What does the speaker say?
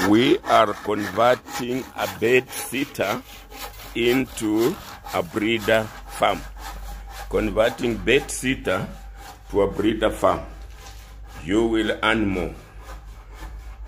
We are converting a bedsitter into a breeder farm. Converting bedsitter to a breeder farm. You will earn more.